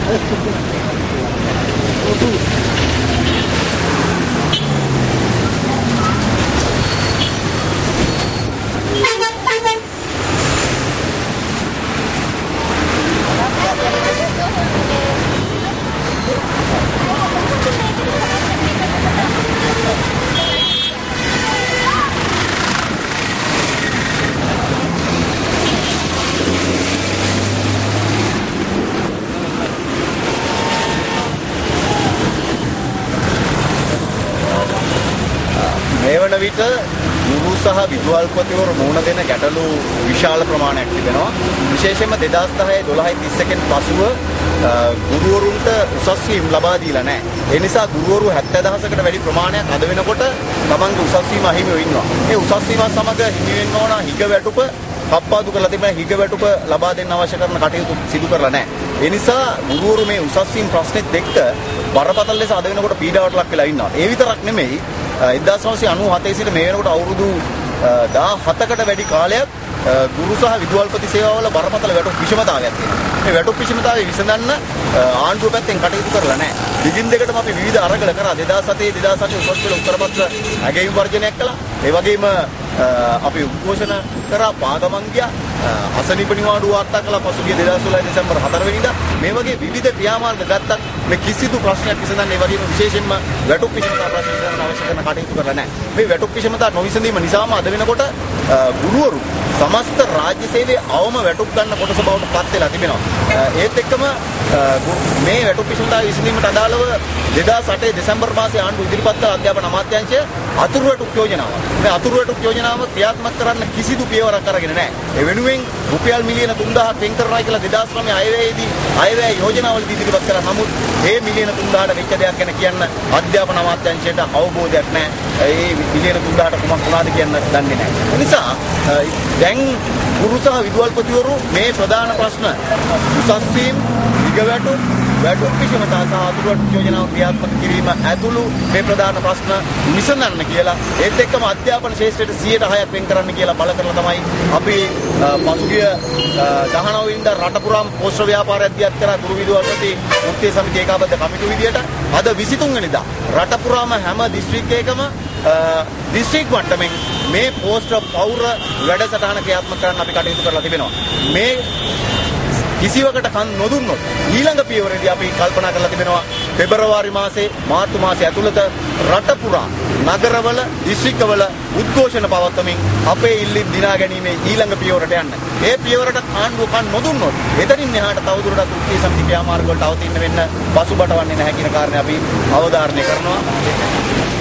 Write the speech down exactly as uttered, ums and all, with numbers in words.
මේවන විට ගුරු සහ විදුහල්පතිවරු මුහුණ දෙන ගැටලු විශාල ප්‍රමාණයක් තිබෙනවා. විශේෂයෙන්ම දෙදාස් දහය දොළහයි තිස් එකෙන් පසුව ගුරුවරුන්ට උසස් වීම ලබා දීලා නැහැ. ඒ නිසා ගුරුවරු හැත්තෑ දහසකට වැඩි ප්‍රමාණයක් අද වෙනකොට තමන්ගේ උසස් වීම අහිමිව ඉන්නවා. මේ උසස් වීම සමග හිමි වෙන්න ඕන හිග වැටුප කප්පාදු කරලා තිබෙන හිග වැටුප ලබා දෙන්න අවශ්‍ය කරන කටයුතු සිදු කරලා නැහැ. ඒ නිසා ගුරුවරු මේ උසස් වීම ප්‍රශ්නෙත් එක්ක බරපතල ලෙස අද වෙනකොට පීඩාවට ලක් වෙලා ඉන්නවා. ඒ විතරක් නෙමෙයි එක්දාස් නවසිය අනූ හතේ සිට මේ වෙනකොට අවුරුදු දහහතකට වැඩි කාලයක් ගුරු සහ විදුහල්පති සේවාවල බරපතල වැටුප් විෂමතාවයක් තියෙනවා. මේ වැටුප් විෂමතාවය විසඳන්න ආණ්ඩුව පැත්තෙන් කටයුතු කරලා නැහැ. දිගින් දෙකටම අපි විවිධ අරගල කරා. දෙදාස් හතේ දෙදාස් අටේ උසස් පෙළ උත්තරපත්‍ර ඇගයීම් වර්ජනයක් කළා. ඒ වගේම අපි උද්ඝෝෂණ කරා පාගමන් ගියා. අසනීප නිවාඩු වාර්තා කළා පසුගිය දෙදාස් දොළහ දෙසැම්බර් හතර වෙනිදා. මේ වගේ විවිධ ක්‍රියාමාර්ග ගත්තත් මේ කිසිදු ප්‍රශ්නයක් විසඳන්න ඒ වගේම විශේෂයෙන්ම වැටුප් විෂමතාව ප්‍රශ්න විසඳන්න අවශ්‍ය කරන කටයුතු කරලා නැහැ. මේ වැටුප් විෂමතාව නොවිසඳීම නිසාම අද වෙනකොට ගුරුවරු සමස්ත රාජ්‍ය සේවයේ අවම වැටුප් ගන්න කොටස බවට පත් වෙලා තිබෙනවා. ඒත් එක්කම මේ වැටුප් විෂමතාව විසඳීමට අදාළව දෙදාස් අටේ දෙසැම්බර් මාසයේ ආණ්ඩුව ඉදිරිපත් කළ අධ්‍යාපන අමාත්‍යාංශය අතුරු වැටුප් යෝජනාව. මේ අතුරු වැටුප් යෝජනාව ක්‍රියාත්මක කරන්න කිසිදු පියවරක් අරගෙන නැහැ. ඒ වෙනුවෙන් රුපියල් මිලියන තුන්දහක් වෙන් කරනවා කියලා දෙදාස් නවය අයවැයේදී අයවැය යෝජනාවලදී ඉදිරිපත් කළා. නමුත් මේ මිලියන තුන්දහට වෙච්ච දෙයක් ගැන කියන්න අධ්‍යාපන අමාත්‍යාංශයට අවබෝධයක් නැහැ. ඒ මිලියන තුන්දහට කුමක් වුණාද කියන්න දන්නේ නැහැ. ඒ නිසා දැන් ගුරු සහ විදුහල්පතිවරු මේ ප්‍රධාන ප්‍රශ්න උසස් වීම, දිග වැටුප්, වැටුප් විෂමතා සහ අතුරු වැටුප් යෝජනාව ක්‍රියාත්මක කිරීම ඇතුළු මේ ප්‍රධාන ප්‍රශ්න විසඳන්න කියලා ඒත් එක්කම අධ්‍යාපන ශාස්ත්‍රයට සියයට හයක් වෙන් කරන්න කියලා බල කරලා තමයි අපි පසුගිය දහනව වෙනිදා රට පුරාම පෝස්ටර් ව්‍යාපාරයක් දියත් කරා ගුරු විදුහල්පති වෘත්තීය සමිති ඒකාබද්ධ කමිටුව විදියට. අද විසිතුන් වෙනිදා රට පුරාම හැම දිස්ත්‍රික්කයකම දිස්ත්‍රික් මට්ටමින් මේ පෝස්ටර් පෞර වැඩසටහන ක්‍රියාත්මක කරන්න අපි කටයුතු කරලා තිබෙනවා. මේ කිසිවකට කන් නොදුන්නොත් ඊළඟ පියවරේදී අපි කල්පනා කරලා තිබෙනවා පෙබරවාරි මාසේ මාර්තු මාසයේ ඇතුළත රට පුරා නගරවල දිස්ත්‍රික්කවල උද්ඝෝෂණ පවත්වමින් අපේ ඉල්ලීම් දිනා ගැනීමේ ඊළඟ පියවරට යන්න. ඒ පියවරට ආණ්ඩුව කන් නොදුන්නොත් එතනින් එහාට තවදුරටත් වෘත්තීය සමිති ක්‍රියාමාර්ග වලට අවතීර්ණ වෙන්න පසුබට වන්නේ නැහැ කියන කාරණේ අපි අවධාරණය කරනවා.